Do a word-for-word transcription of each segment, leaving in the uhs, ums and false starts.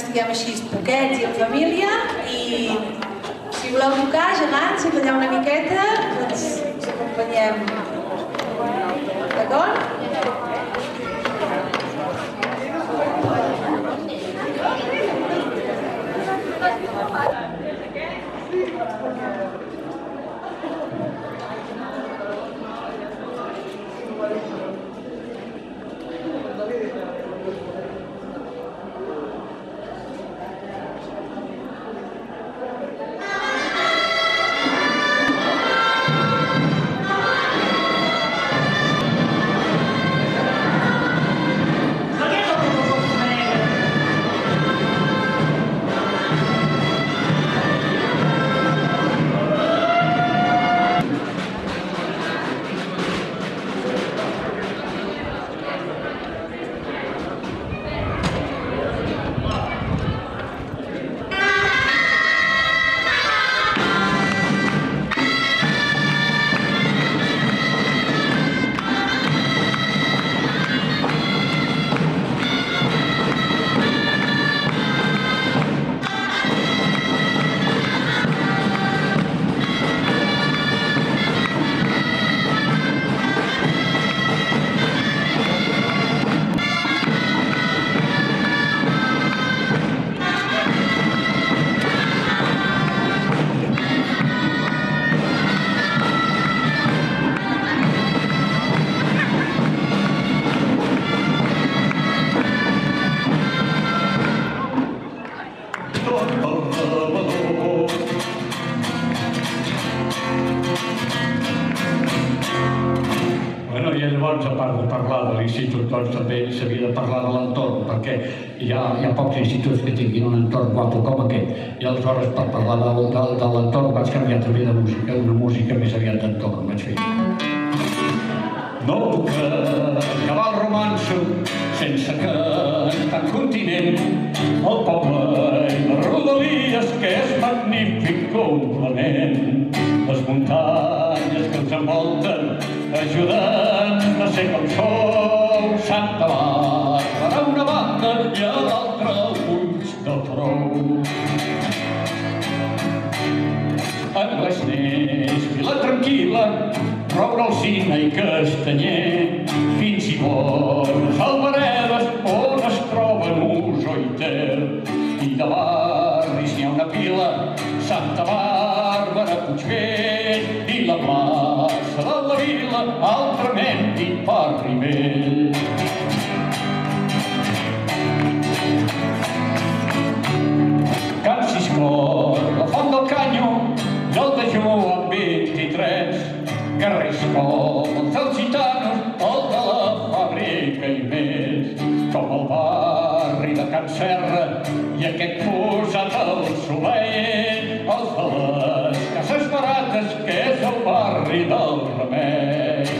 estiguem així poquets i en família, i si voleu tocar, gegants, si ballar una miqueta, doncs us acompanyem. D'acord? Doncs també s'havia de parlar de l'entorn, perquè hi ha, hi ha pocs instituts que tinguin un entorn guapo com aquest, i aleshores per parlar de, de, de l'entorn vaig canviar també de música, una música més aviat d'entorn, vaig fer. No puc acabar el romanço sense cantar continent, el poble i les rodalies, que és magnífic complement, les muntanyes que els envolten ajuden a ser com sou, Santa Bàrbara a una banda i a l'altra ulls de prou. Anglès, Vila Tranquil·la, Roure, Alsina i Castanyer, fins i bones alberedes on es troben Uso i Ter. I de barris n'hi ha una pila, Santa Bàrbara, Puigvell i la plaça de la Vila, altrament dit per Ribell. Can Ciscó, la Font del Canyo, i el Dejú amb vint-i-tres, carrers com els dels gitanos, el de la fàbrica i més, com el barri de Can Serra i aquest posat al Soleil, els de les cases barates, que és el barri del Remei.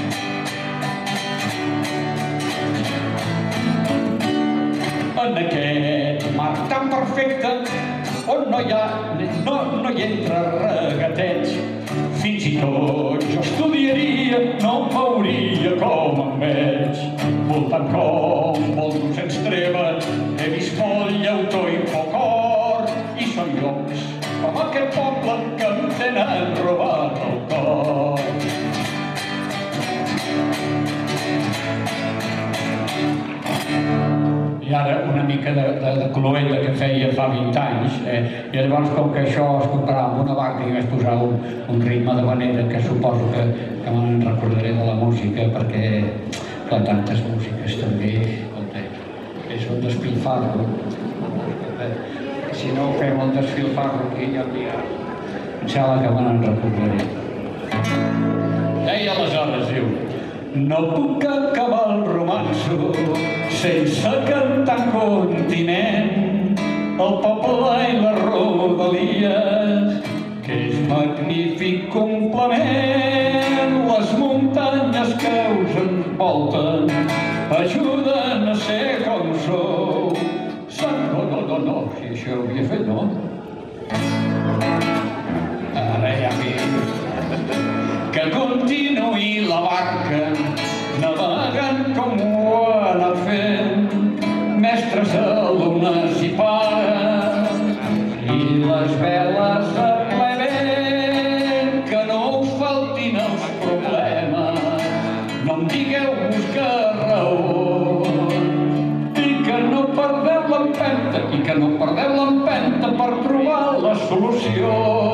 En aquest mar tan perfecte, on no hi ha, no, no hi entra regateig, fins i tot jo estudiaria, no em veuria com em veig. Voltant com voltos ens treven, he vist molt llautó i poc or, i són llocs com aquest poble que em tenen robat el cor. I ara una mica de, de, de cloenda que feia fa vint anys, eh? I llavors com que això es comparava amb una barca i vaig posar un, un ritme de manera que suposo que, que me'n recordaré de la música, perquè clar, tantes músiques també, escolta, és un despilfarro. Si no fem el desfilfarro aquí ja em dirà, em sembla que me'n recordaré. Deia aleshores, diu, no puc acabar el romanço sense cantar en continent, el poble i les rodalies, que és magnífic complement. Les muntanyes que us envolten ajuden a ser com sou. No, no, no, no, si això ho havia fet, no? Ara ja veig que continuï la barca navegant com ho ha anat fent, mestres, alumnes i pares. no perdeu l'empenta per trobar la solució.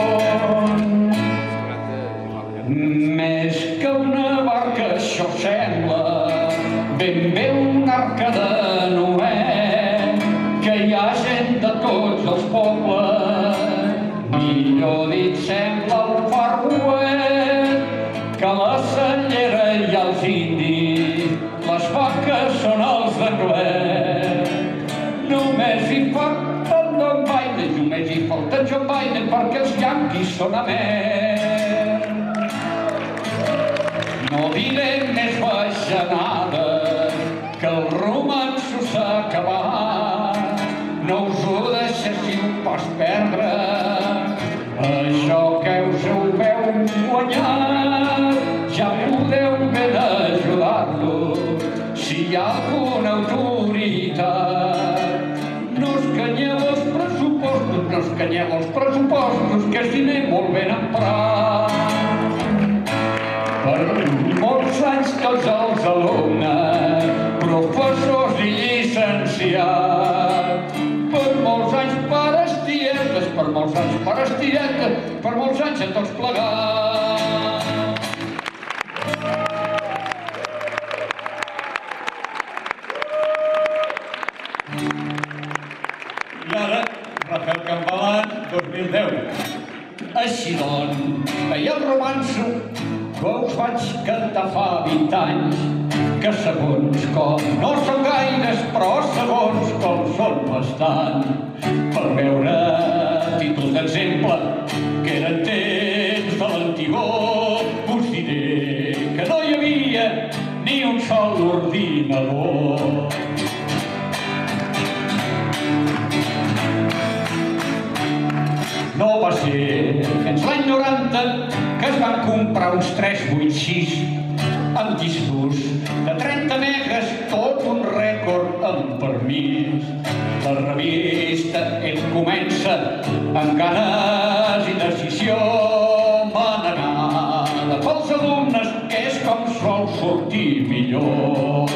Més que una barca, això sembla ben bé una arca de Noé, que hi ha gent de tots els pobles. Millor dit, sembla un Far West, que la cellera hi ha els indis, les vaques són els d'anglès. Només hi falta John Biden, només hi falta John Biden, perquè els yanquis són a més. No diré més bajanades, que el romanço s'ha acabat. No us ho deixéssiu pas perdre, això que us ho veu guanyar. Ja podeu ben ajudar-lo, si hi ha alguna autoritat. No us canyeu els pressupostos, no us canyeu els pressupostos, que és diner molt ben emprat. Per molts anys tots els alumnes, professors i llicenciats, per molts anys pares tietes, per molts anys pares tietes, per molts anys a tots plegats. I ara, Rafael Campalans, dos mil deu. Així doncs, veia el romanço que us vaig cantar fa vint anys, que segons com no són gaires, però segons com són bastant. Per veure títols d'exemple, que eren temps de l'antigó, us diré que no hi havia ni un sol ordinador. No va ser fins l'any noranta que es van comprar uns tres vuit sis amb discos de trenta megas, tot un rècord amb permís. La revista ell comença amb ganes i decisió manegada pels alumnes, que és com sol sortir millor.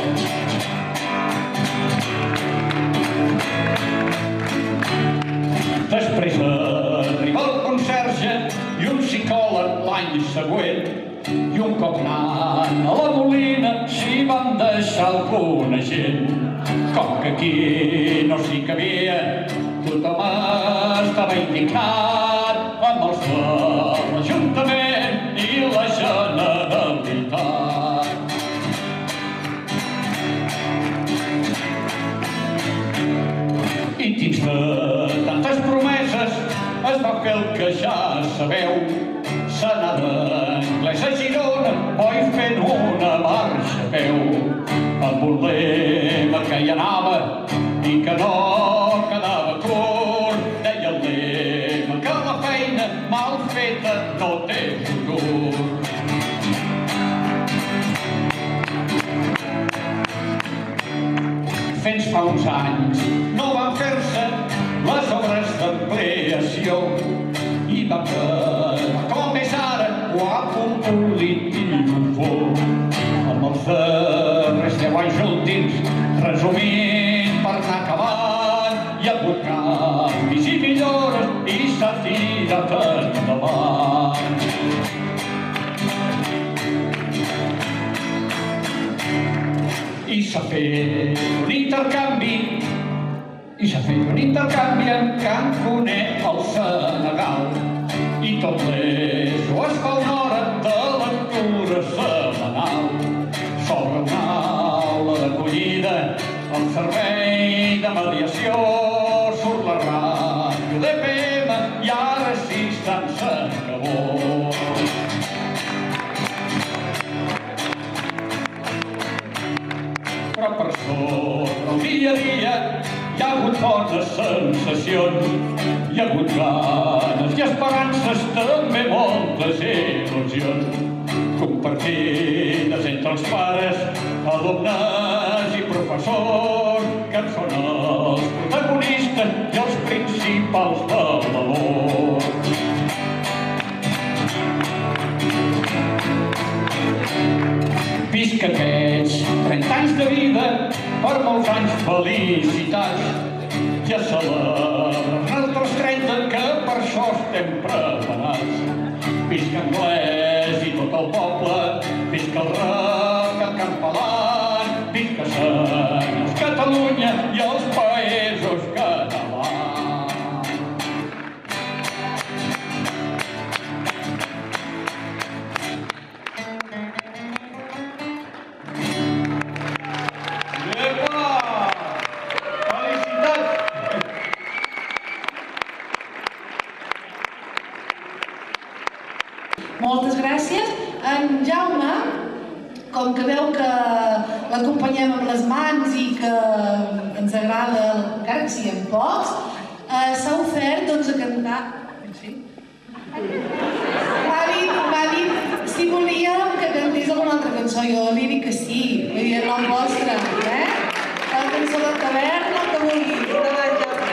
Després arriba el conserge i un psicòleg l'any següent, i un cop anant a la Molina s'hi van deixar alguna gent. Com que aquí no s'hi cabia, tothom estava indignat amb els de l'Ajuntament i la Generalitat. I dins de tantes promeses es va fer el que ja sabeu, s'anà d'anglès a Girona, oi fent una marxa a peu, amb un lema que hi anava i que no quedava curt. Deia el lema que la feina mal feta no té futur. Fins fa uns anys no van fer-se les obres d'ampliació i va quedar com és ara, guapo, polit i bufó. Amb els darrers deu anys últims, resumint per anar acabant, hi ha hagut canvis i millores i s'ha tirat endavant. I s'ha fet un intercanvi, i s'ha fet un intercanvi amb Cancunet al Senegal, i tot l'Eso es fa una hora de lectura setmanal. S'obre una aula d'acollida, el servei de mediació, surt la ràdio d'E Pe Eme i ara sí s'acabó. Però per sobre el dia a dia hi ha hagut bones sensacions, hi ha hagut ganes i esperances, també moltes il·lusions, compartides entre els pares, alumnes i professors, que són els protagonistes i els principals de valor. Visca aquests trenta anys de vida, per molts anys felicitats, i ja celebren nosaltres trenta, que per això estem preparats. Visca Anglès i tot el poble, visca el rescat campalant, visca senyors Catalunya i els països catalans. Moltes gràcies. En Jaume, com que veu que l'acompanyem amb les mans i que ens agrada, encara que siguem pocs, s'ha ofert doncs, a cantar... M'ha dit, m'ha dit si volíem que cantés alguna altra cançó. Jo li dic que sí, vull dir, en nom vostre, eh? La cançó de taverna, el que vulgui. Endavant, Jaume,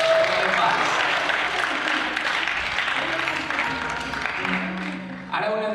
Ara una